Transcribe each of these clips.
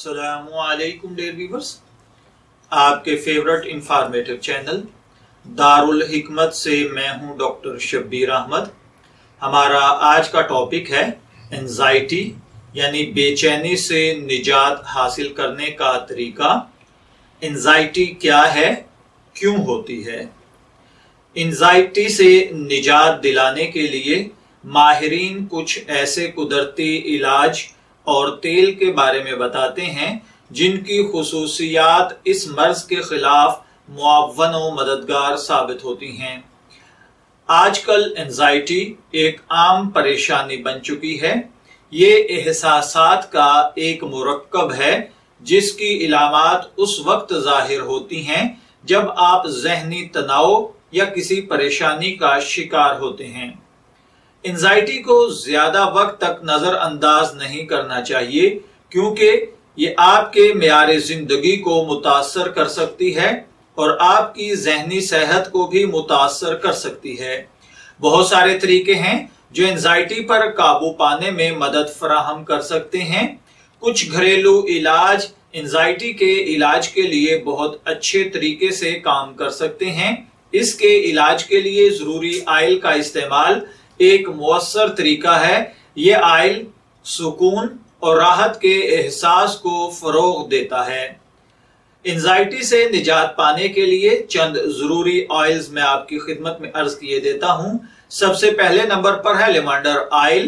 अस्सलामुअलैकुम dear viewers, आपके favourite informative channel Darul Hikmat से मैं हूं डॉक्टर शब्बीर अहमद। हमारा आज का टॉपिक है एंजाइटी यानी बेचैनी से निजात हासिल करने का तरीका। एंजाइटी क्या है, क्यों होती है? एंजाइटी से निजात दिलाने के लिए माहिरीन कुछ ऐसे कुदरती इलाज और तेल के बारे में बताते हैं जिनकी खुसूसियात इस मर्ज के खिलाफ मुआवन व मददगार साबित होती हैं। आजकल एंजाइटी एक आम परेशानी बन चुकी है। ये एहसासात का एक मुरक्कब है जिसकी इलामात उस वक्त जाहिर होती हैं जब आप ज़हनी तनाव या किसी परेशानी का शिकार होते हैं। एंजाइटी को ज्यादा वक्त तक नजरअंदाज नहीं करना चाहिए क्योंकि ये आपके मेयारे जिंदगी को मुतासर कर सकती है और आपकी जहनी सेहत को भी मुतासर कर सकती है। बहुत सारे तरीके हैं जो एंजाइटी पर काबू पाने में मदद फराहम कर सकते हैं। कुछ घरेलू इलाज एंजाइटी के इलाज के लिए बहुत अच्छे तरीके से काम कर सकते हैं। इसके इलाज के लिए जरूरी आयल का इस्तेमाल एक मुअस्सर तरीका है। ये आयल सुकून और राहत के एहसास को फरोग देता है। एंजाइटी से निजात पाने के लिए चंद जरूरी ऑयल्स मैं आपकी खिदमत में अर्ज किए देता हूं। सबसे पहले नंबर पर है लेवेंडर ऑयल।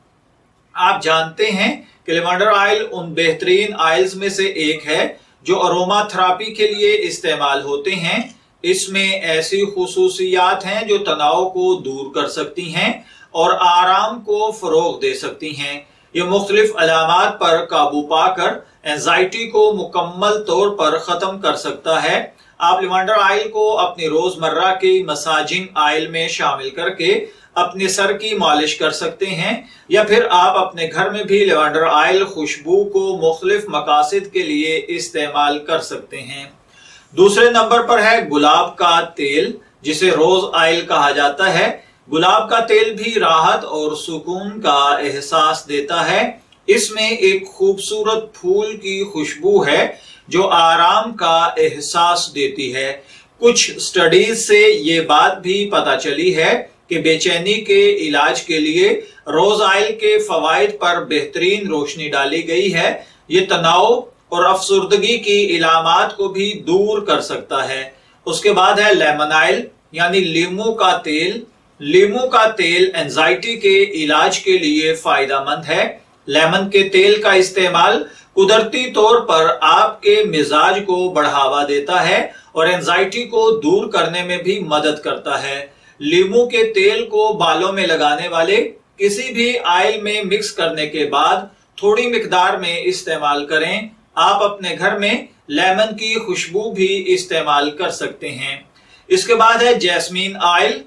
आप जानते हैं कि लेवेंडर ऑयल उन बेहतरीन ऑयल्स में से एक है जो अरोमा थेरेपी के लिए इस्तेमाल होते हैं। इसमें ऐसी खुसूसियात हैं जो तनाव को दूर कर सकती हैं और आराम को फरोग दे सकती हैं। ये मुख्तलिफ अलामात पर काबू पाकर एंजाइटी को मुकम्मल तौर पर खत्म कर सकता है। आप लेवेंडर ऑयल को अपनी रोजमर्रा की मसाजिंग ऑयल में शामिल करके अपने सर की मालिश कर सकते हैं या फिर आप अपने घर में भी लेवेंडर ऑयल खुशबू को मुख्तलिफ मकासद के लिए इस्तेमाल कर सकते हैं। दूसरे नंबर पर है गुलाब का तेल, जिसे रोज ऑयल कहा जाता है। गुलाब का तेल भी राहत और सुकून का एहसास देता है। इसमें एक खूबसूरत फूल की खुशबू है जो आराम का एहसास देती है। कुछ स्टडीज से ये बात भी पता चली है कि बेचैनी के इलाज के लिए रोज ऑयल के फवाइद पर बेहतरीन रोशनी डाली गई है। ये तनाव और अफसुर्दगी की इलामात को भी दूर कर सकता है। उसके बाद है लेमन ऑयल यानी लीमू का तेल। लीमू का तेल एंजाइटी के इलाज के लिए फायदेमंद है। लेमन के तेल का इस्तेमाल कुदरती तौर पर आपके मिजाज को बढ़ावा देता है और एंजाइटी को दूर करने में भी मदद करता है। लीमू के तेल को बालों में लगाने वाले किसी भी ऑयल में मिक्स करने के बाद थोड़ी मिकदार में इस्तेमाल करें। आप अपने घर में लेमन की खुशबू भी इस्तेमाल कर सकते हैं। इसके बाद है जैस्मीन ऑयल।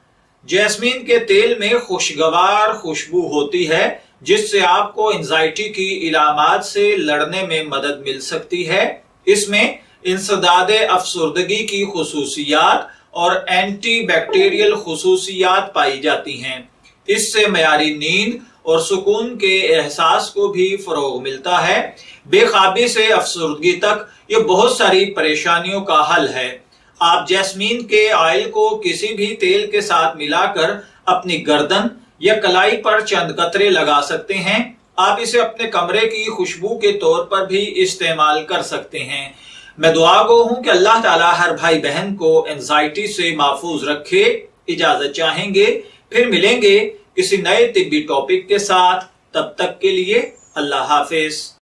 जैस्मीन के तेल में खुशगवार खुशबू होती है जिससे आपको एंजाइटी की इलामात से लड़ने में मदद मिल सकती है। इसमें इंसदादे अफसुर्दगी की खुसूसियात और एंटी बैक्टीरियल खुसूसियात पाई जाती हैं। इससे मयारी नींद और सुकून के एहसास को भी फरोग मिलता है। बेख्वाबी से अफसुर्दगी तक ये बहुत सारी परेशानियों का हल है। आप जैस्मीन के ऑयल को किसी भी तेल के साथ मिलाकर अपनी गर्दन या कलाई पर चंद कतरे लगा सकते हैं। आप इसे अपने कमरे की खुशबू के तौर पर भी इस्तेमाल कर सकते हैं। मैं दुआ गो हूं कि अल्लाह ताला हर भाई बहन को एंजाइटी से महफूज रखे। इजाजत चाहेंगे, फिर मिलेंगे किसी नए तिब्बी टॉपिक के साथ। तब तक के लिए अल्लाह हाफिज।